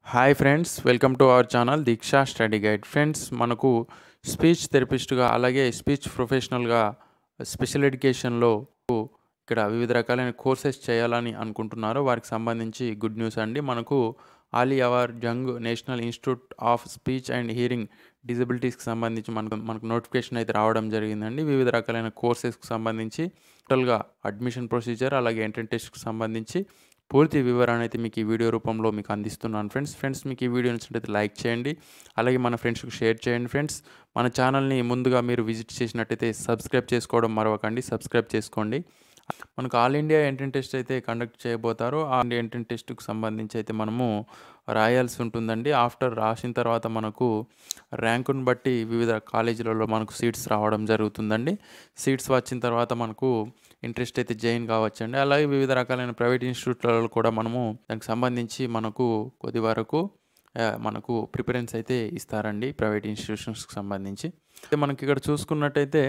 Hi friends, welcome to our channel Deeksha study guide. Friends, మనకు speech థెరపిస్ట్గా అలాగే speech ప్రొఫెషనల్గా స్పెషల్ ఎడ్యుకేషన్లో ఇక్కడ వివిధ రకాలైన కోర్సెస్ చేయాలని అనుకుంటున్నారో వారికి సంబంధించి గుడ్ న్యూస్ అండి. మనకు Ali Yavar Jung national institute of speech and hearing డిజబిలిటీస్కి సంబంధించి మనకు నోటిఫికేషన్ అయితే రావడం జరిగిందండి. వివిధ రకాలైన కోర్సెస్కి సంబంధించి టోటల్గా అడ్మిషన్ ప్రొసీజర్ అలాగే ఎంట్రన్స్ టెస్ట్కి సంబంధించి పూర్తి వివరాన్ని అయితే మీకు ఈ వీడియో రూపంలో మీకు అందిస్తున్నాను ఫ్రెండ్స్. మీకు ఈ వీడియో నచ్చినట్లయితే లైక్ చేయండి, అలాగే మన ఫ్రెండ్స్కి షేర్ చేయండి. ఫ్రెండ్స్, మన ఛానల్ని ముందుగా మీరు విజిట్ చేసినట్టయితే సబ్స్క్రైబ్ చేసుకోవడం మరవకండి, సబ్స్క్రైబ్ చేసుకోండి. మనకు ఆల్ ఇండియా ఎంట్రన్స్ టెస్ట్ అయితే కండక్ట్ చేయబోతారు. ఆ ఎంట్రన్స్ టెస్ట్కి సంబంధించి అయితే మనము రాయాల్సి ఉంటుందండి. ఆఫ్టర్ రాసిన తర్వాత మనకు ర్యాంకును బట్టి వివిధ కాలేజీలలో మనకు సీట్స్ రావడం జరుగుతుందండి. సీట్స్ వచ్చిన తర్వాత మనకు ఇంట్రెస్ట్ అయితే జాయిన్ కావచ్చండి. అలాగే వివిధ రకాలైన ప్రైవేట్ ఇన్స్టిట్యూట్లలో కూడా మనము దానికి సంబంధించి మనకు కొద్ది వరకు మనకు ప్రిఫరెన్స్ అయితే ఇస్తారండి ప్రైవేట్ ఇన్స్టిట్యూషన్స్కి సంబంధించి. అయితే మనకి ఇక్కడ చూసుకున్నట్టయితే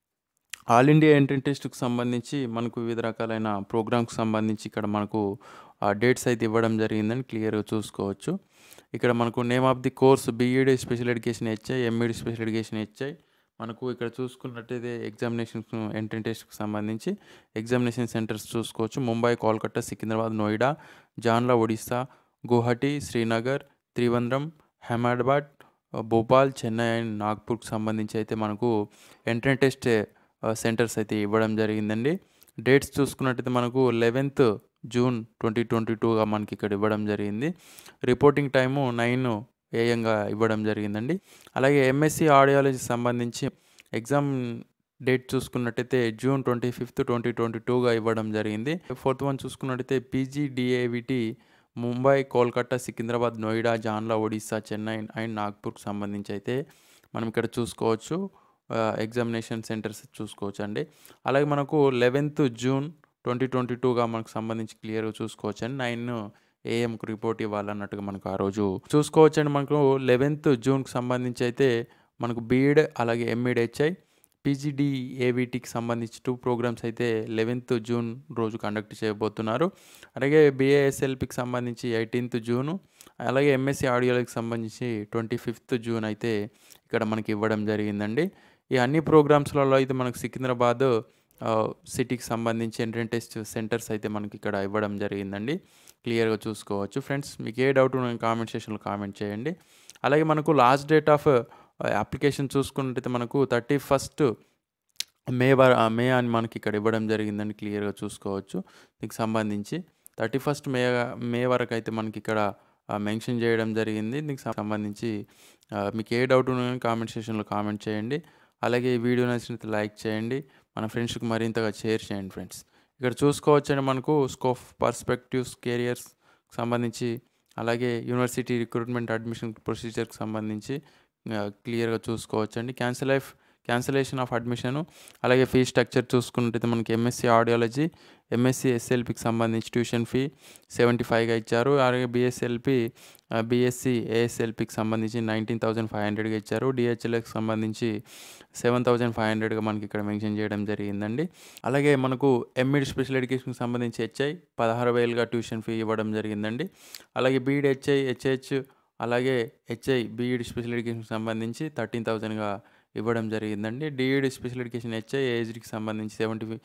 ఆల్ ఇండియా ఎంట్రన్స్ టెస్ట్కి సంబంధించి మనకు వివిధ రకాలైన ప్రోగ్రామ్కి సంబంధించి ఇక్కడ మనకు డేట్స్ అయితే ఇవ్వడం జరిగిందని క్లియర్గా చూసుకోవచ్చు. ఇక్కడ మనకు name of the course BEd special education HI, MEd special education HI. మనకు ఇక్కడ చూసుకున్నట్టయితే ఎగ్జామినేషన్ ఎంట్రన్స్ టెస్ట్కి సంబంధించి ఎగ్జామినేషన్ సెంటర్స్ చూసుకోవచ్చు. ముంబై, కోల్కతా, సికింద్రాబాద్, నోయిడా, జాన్లా, ఒడిస్సా, గువాహటి, శ్రీనగర్, త్రివంద్రం, అహ్మదాబాద్, భోపాల్, చెన్నై అండ్ నాగ్పూర్కి సంబంధించి అయితే మనకు ఎంట్రన్స్ టెస్ట్ సెంటర్స్ అయితే ఇవ్వడం జరిగిందండి. డేట్స్ చూసుకున్నట్టయితే మనకు 11th జూన్ 2022గా మనకి ఇక్కడ ఇవ్వడం జరిగింది. రిపోర్టింగ్ టైము 9 AM ఇవ్వడం జరిగిందండి. అలాగే ఎంఎస్సి ఆడియాలజీకి సంబంధించి ఎగ్జామ్ డేట్ చూసుకున్నట్టయితే జూన్ 25th 2022గా ఇవ్వడం జరిగింది. 4th వన్ చూసుకున్నట్టయితే పీజీడిఏవిటి ముంబై, కోల్కతా, సికింద్రాబాద్, నోయిడా, జాన్లా, ఒడిస్సా, చెన్నై అండ్ నాగ్పూర్కి సంబంధించి అయితే మనం ఇక్కడ చూసుకోవచ్చు. ఎగ్జామినేషన్ సెంటర్స్ చూసుకోవచ్చు అండి. అలాగే మనకు 11th జూన్ 2022గా మనకు సంబంధించి క్లియర్గా చూసుకోవచ్చు అండి. 9 AM రిపోర్ట్ ఇవ్వాలన్నట్టుగా మనకు ఆ రోజు చూసుకోవచ్చు అండి. మనకు 11th జూన్కి సంబంధించి అయితే మనకు బీఈడ్ అలాగే ఎంఈడ్ హెచ్ఐ, పీజీడిఏవిటికి సంబంధించి 2 ప్రోగ్రామ్స్ అయితే 11th జూన్ రోజు కండక్ట్ చేయబోతున్నారు. అలాగే బీఏఎస్ఎల్పికి సంబంధించి 18th జూను, అలాగే ఎంఎస్సి ఆడియోలకి సంబంధించి 25th జూన్ అయితే ఇక్కడ మనకి ఇవ్వడం జరిగిందండి. ఈ అన్ని ప్రోగ్రామ్స్లలో అయితే మనకు సికింద్రాబాద్ సిటీకి సంబంధించి ఎంట్రన్స్ టెస్ట్ సెంటర్స్ అయితే మనకి ఇక్కడ ఇవ్వడం జరిగిందండి. క్లియర్గా చూసుకోవచ్చు. ఫ్రెండ్స్, మీకు ఏ డౌట్ ఉన్నా కామెంట్ సెక్షన్లో కామెంట్ చేయండి. అలాగే మనకు లాస్ట్ డేట్ ఆఫ్ అప్లికేషన్ చూసుకున్నట్టయితే మనకు 31st మే అని మనకి ఇక్కడ ఇవ్వడం జరిగిందని క్లియర్గా చూసుకోవచ్చు. దీనికి సంబంధించి 31st మే వరకు అయితే మనకి ఇక్కడ మెన్షన్ చేయడం జరిగింది. దీనికి సంబంధించి మీకు ఏ డౌట్ ఉన్నా కామెంట్ సెక్షన్లో కామెంట్ చేయండి. అలాగే ఈ వీడియో నచ్చినట్లయితే లైక్ చేయండి, మన ఫ్రెండ్స్కి మరింతగా షేర్ చేయండి. ఫ్రెండ్స్, ఇక్కడ చూసుకోవచ్చండి మనకు స్కోప్, పర్స్పెక్టివ్స్, కెరియర్స్ సంబంధించి అలాగే యూనివర్సిటీ రిక్రూట్మెంట్ అడ్మిషన్ ప్రొసీజర్కి సంబంధించి క్లియర్గా చూసుకోవచ్చండి. క్యాన్సలేషన్ ఆఫ్ అడ్మిషను, అలాగే ఫీ స్ట్రక్చర్ చూసుకున్నట్టయితే మనకి ఎంఎస్సి ఆడియాలజీ, ఎంఎస్సి ఎస్ఎల్పికి సంబంధించి ట్యూషన్ ఫీ 75గా ఇచ్చారు. అలాగే బీఎస్సి ఏఎస్ఎల్పికి సంబంధించి 19,500గా ఇచ్చారు. డిహెచ్ఎల్కి సంబంధించి 7,500గా మనకి ఇక్కడ మెన్షన్ చేయడం జరిగిందండి. అలాగే మనకు ఎంఈడి స్పెషల్ ఎడ్యుకేషన్కి సంబంధించి హెచ్ఐ 16,000గా ట్యూషన్ ఫీ ఇవ్వడం జరిగిందండి. అలాగే బీఈడి హెచ్ఐ, హెచ్హెచ్ అలాగే హెచ్ఐ బీఈడి స్పెషల్ ఎడ్యుకేషన్కి సంబంధించి 13,000గా ఇవ్వడం జరిగిందండి. డిఈడి స్పెషల్ ఎడ్యుకేషన్ హెచ్ఐ ఏజ్కి సంబంధించి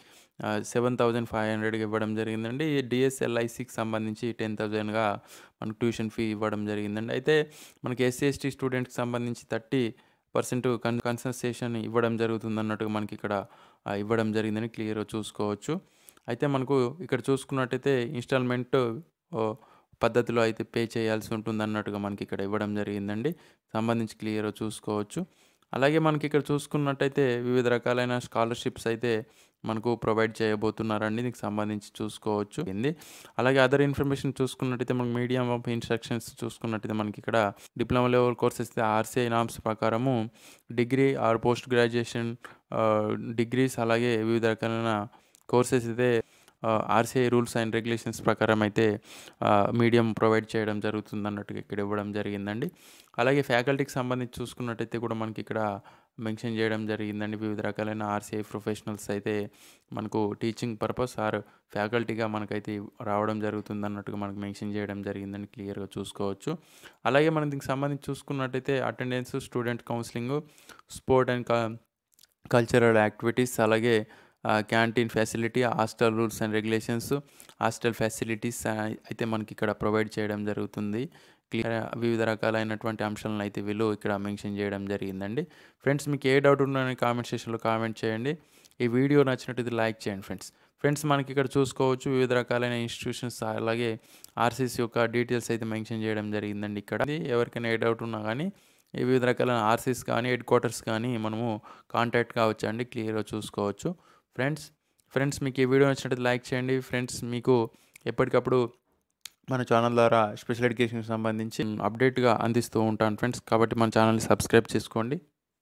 7,500గా ఇవ్వడం జరిగిందండి. డిఎస్ఎల్ఐసికి సంబంధించి 10,000గా మనకు ట్యూషన్ ఫీ ఇవ్వడం జరిగిందండి. అయితే మనకి ఎస్సీ/ఎస్టీ స్టూడెంట్కి సంబంధించి 30% కన్సెషన్ ఇవ్వడం జరుగుతుంది అన్నట్టుగా మనకి ఇక్కడ ఇవ్వడం జరిగిందని క్లియర్గా చూసుకోవచ్చు. అయితే మనకు ఇక్కడ చూసుకున్నట్టయితే ఇన్స్టాల్మెంట్ పద్ధతిలో అయితే పే చేయాల్సి ఉంటుంది అన్నట్టుగా మనకి ఇక్కడ ఇవ్వడం జరిగిందండి. సంబంధించి క్లియర్గా చూసుకోవచ్చు. అలాగే మనకి ఇక్కడ చూసుకున్నట్టయితే వివిధ రకాలైన స్కాలర్షిప్స్ అయితే మనకు ప్రొవైడ్ చేయబోతున్నారండి. దీనికి సంబంధించి చూసుకోవచ్చు. అలాగే అదర్ ఇన్ఫర్మేషన్ చూసుకున్నట్టయితే మనకి మీడియం ఆఫ్ ఇన్స్ట్రక్షన్స్ చూసుకున్నట్టయితే మనకి ఇక్కడ diploma level courses RCI norms ప్రకారము degree or post graduation degrees అలాగే వివిధ రకాలైన కోర్సెస్ అయితే ఆర్సీఐ రూల్స్ అండ్ రెగ్యులేషన్స్ ప్రకారం అయితే మీడియం ప్రొవైడ్ చేయడం జరుగుతుంది అన్నట్టుగా ఇక్కడ ఇవ్వడం జరిగిందండి. అలాగే ఫ్యాకల్టీకి సంబంధించి చూసుకున్నట్టయితే కూడా మనకి ఇక్కడ మెన్షన్ చేయడం జరిగిందండి. వివిధ రకాలైన ఆర్సీఐ ప్రొఫెషనల్స్ అయితే మనకు టీచింగ్ పర్పస్ ఆర్ ఫ్యాకల్టీగా మనకైతే రావడం జరుగుతుందన్నట్టుగా మనకు మెన్షన్ చేయడం జరిగిందని క్లియర్గా చూసుకోవచ్చు. అలాగే మనం దీనికి సంబంధించి చూసుకున్నట్టయితే attendance, student counselling, sport and cultural activities, అలాగే canteen facility, hostel rules and regulations, hostel facilities అయితే మనకి ఇక్కడ ప్రొవైడ్ చేయడం జరుగుతుంది. వివిధ రకాలైనటువంటి అంశాలను అయితే వీళ్ళు ఇక్కడ మెన్షన్ చేయడం జరిగిందండి. ఫ్రెండ్స్, మీకు ఏ డౌట్ ఉందని కామెంట్ సెక్షన్లో కామెంట్ చేయండి. ఈ వీడియో నచ్చినట్టు లైక్ చేయండి ఫ్రెండ్స్. మనకి ఇక్కడ చూసుకోవచ్చు వివిధ రకాలైన ఇన్స్టిట్యూషన్స్ అలాగే ఆర్సీస్ యొక్క డీటెయిల్స్ అయితే మెన్షన్ చేయడం జరిగిందండి. ఇక్కడ ఎవరికైనా ఏ డౌట్ ఉన్నా కానీ ఈ వివిధ రకాలైన ఆర్సీస్ కానీ హెడ్ క్వార్టర్స్ కానీ మనము కాంటాక్ట్ కావచ్చు అండి, క్లియర్గా చూసుకోవచ్చు. ఫ్రెండ్స్ మీకు ఈ వీడియో నచ్చినట్టు లైక్ చేయండి. ఫ్రెండ్స్, మీకు ఎప్పటికప్పుడు మన ఛానల్ ద్వారా స్పెషల్ ఎడ్యుకేషన్కి సంబంధించి అప్డేట్గా అందిస్తూ ఉంటాను ఫ్రెండ్స్. కాబట్టి మన ఛానల్ని సబ్స్క్రైబ్ చేసుకోండి.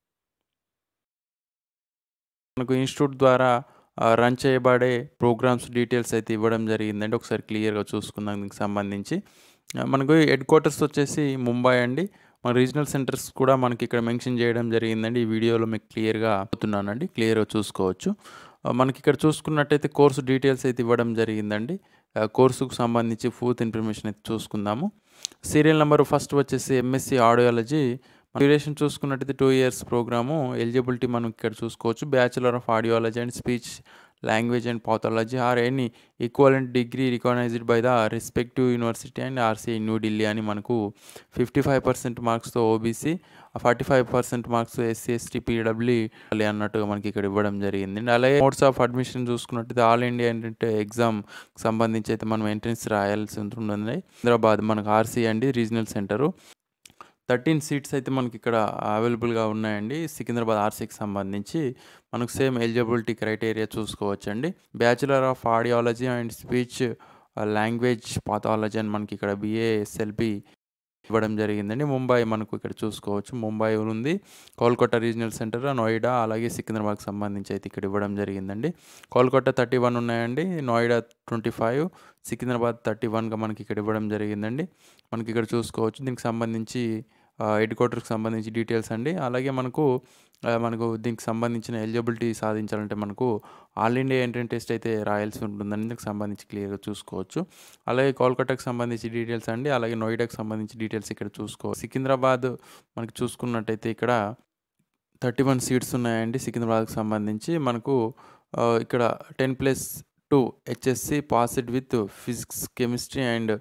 మనకు ఇన్స్టిట్యూట్ ద్వారా రన్ చేయబడే ప్రోగ్రామ్స్ డీటెయిల్స్ అయితే ఇవ్వడం జరిగిందండి. ఒకసారి క్లియర్గా చూసుకుందాం. దీనికి సంబంధించి మనకు హెడ్ క్వార్టర్స్ వచ్చేసి ముంబై అండి. మన రీజనల్ సెంటర్స్ కూడా మనకి ఇక్కడ మెన్షన్ చేయడం జరిగిందండి. ఈ వీడియోలో మీకు క్లియర్గా అవుతున్నానండి, క్లియర్గా చూసుకోవచ్చు. మనకి ఇక్కడ చూసుకున్నట్టయితే కోర్సు డీటెయిల్స్ అయితే ఇవ్వడం జరిగిందండి. కోర్సుకు సంబంధించి పూర్తి ఇన్ఫర్మేషన్ అయితే చూసుకుందాము. సీరియల్ నెంబర్ ఫస్ట్ వచ్చేసి ఎంఎస్సి ఆడియాలజీ. డ్యూరేషన్ చూసుకున్నట్టయితే 2 years ప్రోగ్రాము. ఎలిజిబిలిటీ మనం ఇక్కడ చూసుకోవచ్చు. Bachelor of audiology and speech language and pathology or any equivalent degree recognised by the respective university and RCI New Delhi అని మనకు 55% మార్క్స్తో OBC, 45% marks SC ST PW అన్నట్టుగా మనకి ఇక్కడ ఇవ్వడం జరిగింది. అలాగే మోడ్స్ ఆఫ్ అడ్మిషన్ చూసుకున్నట్టయితే ఆల్ ఇండియా ఏంటంటే ఎగ్జామ్ సంబంధించి అయితే మనం ఎంట్రన్స్ రాయాల్సి ఉంటుంది. హైదరాబాద్ మనకు ఆర్సీ అండి రీజనల్ సెంటరు. 13 సీట్స్ అయితే మనకి ఇక్కడ అవైలబుల్గా ఉన్నాయండి. సికింద్రాబాద్ ఆర్సీకి సంబంధించి మనకు సేమ్ ఎలిజిబిలిటీ క్రైటీరియా చూసుకోవచ్చండి. Bachelor of audiology and speech language pathology అని మనకి ఇక్కడ BASLB ఇవ్వడం జరిగిందండి. ముంబై మనకు ఇక్కడ చూసుకోవచ్చు. ముంబై ఉంది, కోల్కతా రీజనల్ సెంటర్, నోయిడా, అలాగే సికింద్రాబాద్కి సంబంధించి అయితే ఇక్కడ ఇవ్వడం జరిగిందండి. కోల్కతా 31 ఉన్నాయండి, నోయిడా 25, సికింద్రాబాద్ 31గా మనకి ఇక్కడ ఇవ్వడం జరిగిందండి. మనకి ఇక్కడ చూసుకోవచ్చు. దీనికి సంబంధించి హెడ్ క్వార్టర్కి సంబంధించి డీటెయిల్స్ అండి. అలాగే మనకు దీనికి సంబంధించిన ఎలిజిబిలిటీ సాధించాలంటే మనకు ఆల్ ఇండియా ఎంట్రన్స్ టెస్ట్ అయితే రాయాల్సి ఉంటుందని దీనికి సంబంధించి క్లియర్గా చూసుకోవచ్చు. అలాగే కోల్కతాకి సంబంధించి డీటెయిల్స్ అండి, అలాగే నోయిడాకి సంబంధించి డీటెయిల్స్ ఇక్కడ చూసుకోవచ్చు. సికింద్రాబాద్ మనకి చూసుకున్నట్టయితే ఇక్కడ 31 సీట్స్ ఉన్నాయండి. సికింద్రాబాద్కి సంబంధించి మనకు ఇక్కడ 10+2 HSC passed with physics, chemistry and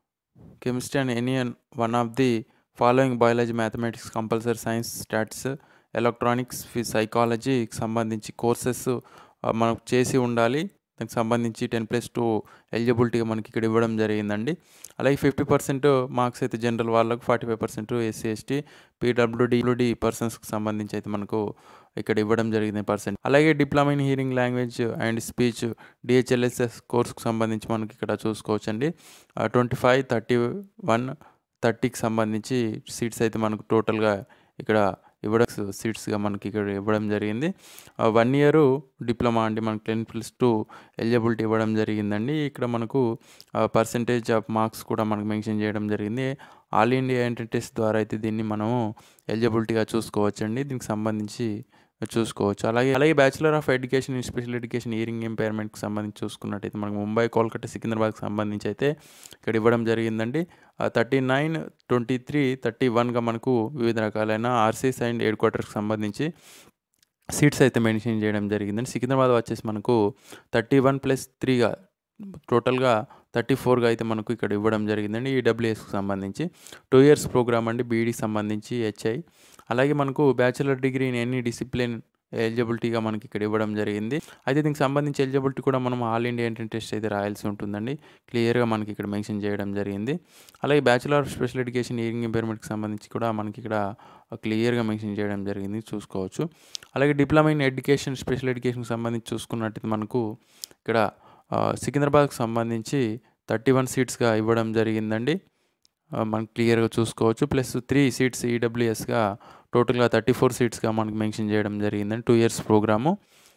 any one of the following biology, mathematics, compulsory science, stats, electronics, సైకాలజీకి సంబంధించి కోర్సెస్ మనకు చేసి ఉండాలి. దానికి సంబంధించి 10+2 ఎలిజిబిలిటీగా మనకి ఇక్కడ ఇవ్వడం జరిగిందండి. అలాగే 50% మార్క్స్ అయితే జనరల్ వాళ్ళకు, 45% ఎస్సీ ఎస్టీ పీడబ్ల్యూడి పర్సన్స్కి సంబంధించి అయితే మనకు ఇక్కడ ఇవ్వడం జరిగింది పర్సెంట్. అలాగే diploma in hearing language and speech DHLSS కోర్సుకు సంబంధించి మనకి ఇక్కడ చూసుకోవచ్చండి. 25, 31, 30కి సంబంధించి సీట్స్ అయితే మనకు టోటల్గా ఇక్కడ ఇవ్వడం సీట్స్గా మనకి ఇక్కడ ఇవ్వడం జరిగింది. 1 year డిప్లొమా అండి మనకు 10+2 ఎలిజిబిలిటీ ఇవ్వడం జరిగిందండి. ఇక్కడ మనకు పర్సంటేజ్ ఆఫ్ మార్క్స్ కూడా మనకు మెన్షన్ చేయడం జరిగింది. ఆల్ ఇండియా ఎంట్రన్స్ టెస్ట్ ద్వారా అయితే దీన్ని మనము ఎలిజిబిలిటీగా చూసుకోవచ్చండి. దీనికి సంబంధించి చూసుకోవచ్చు. అలాగే bachelor of education in special education hearing ఇంపైర్మెంట్కి సంబంధించి చూసుకున్నట్టయితే మనకు ముంబై, కోల్కతా, సికింద్రాబాద్కి సంబంధించి అయితే ఇక్కడ ఇవ్వడం జరిగిందండి. 39, 23, 31గా మనకు వివిధ రకాలైన ఆర్సీస్ అండ్ హెడ్ క్వార్టర్స్కి సంబంధించి సీట్స్ అయితే మెన్షన్ చేయడం జరిగిందండి. సికింద్రాబాద్ వచ్చేసి మనకు 31+3గా టోటల్గా 34గా అయితే మనకు ఇక్కడ ఇవ్వడం జరిగిందండి. EWSకి సంబంధించి 2 years ప్రోగ్రామ్ అండి, BEDకి సంబంధించి HI. అలాగే మనకు bachelor degree in any discipline ఎలిజిబిలిటీగా మనకి ఇక్కడ ఇవ్వడం జరిగింది. అయితే దీనికి సంబంధించి ఎలిజిబిలిటీ కూడా మనం ఆల్ ఇండియా ఎంట్రన్స్ టెస్ట్ అయితే రాయాల్సి ఉంటుందండి, క్లియర్గా మనకి ఇక్కడ మెన్షన్ చేయడం జరిగింది. అలాగే bachelor of special education hearing ఇంపైర్మెంట్కి సంబంధించి కూడా మనకి ఇక్కడ క్లియర్గా మెన్షన్ చేయడం జరిగింది, చూసుకోవచ్చు. అలాగే డిప్లొమా ఇన్ ఎడ్యుకేషన్ స్పెషల్ ఎడ్యుకేషన్కి సంబంధించి చూసుకున్నట్టయితే మనకు ఇక్కడ సికింద్రాబాద్కి సంబంధించి 31 సీట్స్గా ఇవ్వడం జరిగిందండి. మనకు క్లియర్గా చూసుకోవచ్చు. +3 సీట్స్ EWSగా టోటల్గా 34 సీట్స్గా మనకు మెన్షన్ చేయడం జరిగిందండి. 2 years programme.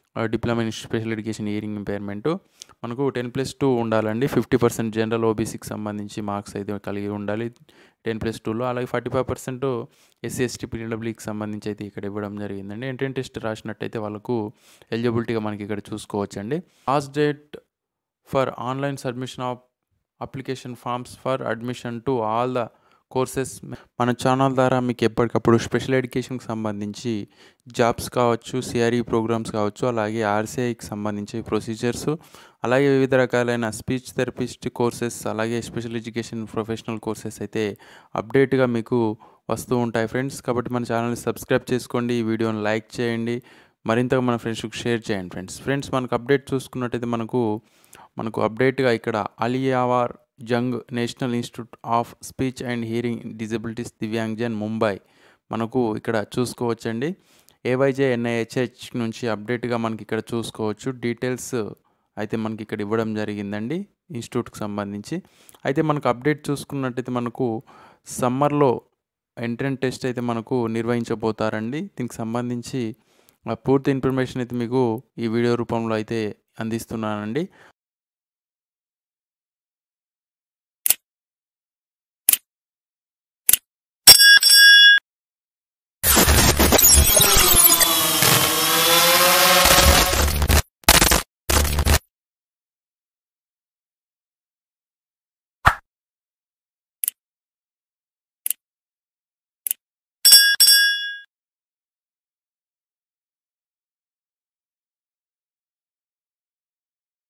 Diploma in special education hearing impairment మనకు 10+2 ఉండాలండి. 50% జనరల్ ఓబీసీకి సంబంధించి మార్క్స్ అయితే కలిగి ఉండాలి 10+2లో. అలాగే 45% ఎస్సీ ఎస్టీ పీడబ్ల్యూకి సంబంధించి అయితే ఇక్కడ ఇవ్వడం జరిగిందండి. ఎంట్రన్స్ టెస్ట్ రాసినట్టయితే వాళ్ళకు ఎలిజిబిలిటీగా మనకి ఇక్కడ చూసుకోవచ్చండి. Last date for online submission of application forms for admission to all the courses. మన ఛానల్ ద్వారా మీకు ఎప్పటికప్పుడు స్పెషల్ ఎడ్యుకేషన్కి సంబంధించి జాబ్స్ కావచ్చు, సిఆర్ఈ ప్రోగ్రామ్స్ కావచ్చు, అలాగే ఆర్సీఐకి సంబంధించి ప్రొసీజర్స్, అలాగే వివిధ రకాలైన స్పీచ్ థెరపిస్ట్ కోర్సెస్, అలాగే స్పెషల్ ఎడ్యుకేషన్ ప్రొఫెషనల్ కోర్సెస్ అయితే అప్డేట్గా మీకు వస్తూ ఉంటాయి ఫ్రెండ్స్. కాబట్టి మన ఛానల్ని సబ్స్క్రైబ్ చేసుకోండి, ఈ వీడియోని లైక్ చేయండి, మరింతగా మన ఫ్రెండ్స్కి షేర్ చేయండి ఫ్రెండ్స్. మనకు అప్డేట్ చూసుకున్నట్టయితే మనకు అప్డేట్గా ఇక్కడ Ali Yavar Jung national institute of speech and hearing disabilities Divyangjan Mumbai మనకు ఇక్కడ చూసుకోవచ్చండి. ayjnihh నుంచి అప్డేట్గా మనకి ఇక్కడ చూసుకోవచ్చు. డీటెయిల్స్ అయితే మనకి ఇక్కడ ఇవ్వడం జరిగిందండి ఇన్స్టిట్యూట్కి సంబంధించి. అయితే మనకు అప్డేట్ చూసుకున్నట్టయితే మనకు సమ్మర్లో ఎంట్రన్స్ టెస్ట్ అయితే మనకు నిర్వహించబోతారండి. దీనికి సంబంధించి పూర్తి ఇన్ఫర్మేషన్ అయితే మీకు ఈ వీడియో రూపంలో అయితే అందిస్తున్నానండి.